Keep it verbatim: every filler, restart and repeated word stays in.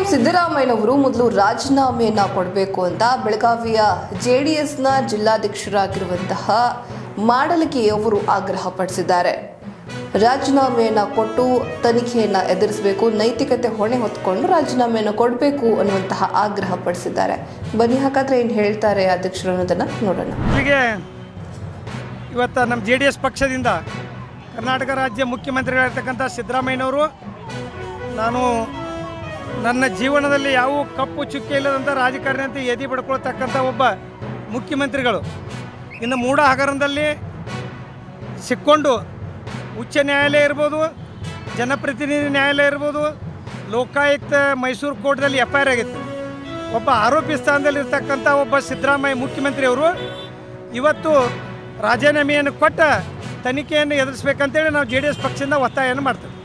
ಸಿದ್ದರಾಮಯ್ಯನವರು ಮೊದಲು ರಾಜೀನಾಮೆಯನ್ನ ಕೊಡಬೇಕು ಅಂತ ಬೆಳಗಾವಿಯ ಜೆಡಿಎಸ್ನ ಜಿಲ್ಲಾಧ್ಯಕ್ಷರಾಗಿರುವಂತಹ ಮಾಡಲಿಕೆ ಅವರು ಆಗ್ರಹ ಪಡಿಸಿದ್ದಾರೆ. ರಾಜೀನಾಮೆಯನ್ನ ಕೊಟ್ಟು ತನಿಖೆಯನ್ನ ಎದುರಿಸಬೇಕು, ನೈತಿಕತೆ ಹೊಣೆ ಹೊತ್ಕೊಂಡು ರಾಜೀನಾಮೆಯನ್ನು ಕೊಡಬೇಕು ಅನ್ನುವಂತಹ ಆಗ್ರಹ ಪಡಿಸಿದ್ದಾರೆ. ಬನ್ನಿ ಹಾಗಾದ್ರೆ ಏನು ಹೇಳ್ತಾರೆ ಅಧ್ಯಕ್ಷರು ಅನ್ನೋದನ್ನ ನೋಡೋಣ. ಇವತ್ತು ನಮ್ಮ ಜೆ ಡಿ ಎಸ್ ಪಕ್ಷದಿಂದ ಕರ್ನಾಟಕ ರಾಜ್ಯ ಮುಖ್ಯಮಂತ್ರಿಗಳಿರ್ತಕ್ಕಂಥ ಸಿದ್ದರಾಮಯ್ಯನವರು, ನಾನು ನನ್ನ ಜೀವನದಲ್ಲಿ ಯಾವ ಕಪ್ಪು ಚುಕ್ಕೆ ಇಲ್ಲದಂಥ ರಾಜಕಾರಣಿ ಅಂತ ಎದೆ ಬಡ್ಕೊಳ್ತಕ್ಕಂಥ ಒಬ್ಬ ಮುಖ್ಯಮಂತ್ರಿಗಳು ಇನ್ನು ಮೂಢ ಹಗರಣದಲ್ಲಿ ಸಿಕ್ಕೊಂಡು ಉಚ್ಚ ನ್ಯಾಯಾಲಯ ಇರ್ಬೋದು, ಜನಪ್ರತಿನಿಧಿ ನ್ಯಾಯಾಲಯ ಇರ್ಬೋದು, ಲೋಕಾಯುಕ್ತ ಮೈಸೂರು ಕೋರ್ಟ್ದಲ್ಲಿ ಎಫ್ ಐ ಆರ್ ಆಗಿತ್ತು. ಒಬ್ಬ ಆರೋಪಿ ಸ್ಥಾನದಲ್ಲಿರ್ತಕ್ಕಂಥ ಒಬ್ಬ ಸಿದ್ದರಾಮಯ್ಯ ಮುಖ್ಯಮಂತ್ರಿಯವರು ಇವತ್ತು ರಾಜೀನಾಮೆಯನ್ನು ಕೊಟ್ಟ ತನಿಖೆಯನ್ನು ಎದುರಿಸಬೇಕಂತೇಳಿ ನಾವು ಜೆ ಡಿ ಎಸ್ ಪಕ್ಷದಿಂದ ಒತ್ತಾಯವನ್ನು ಮಾಡ್ತೇವೆ.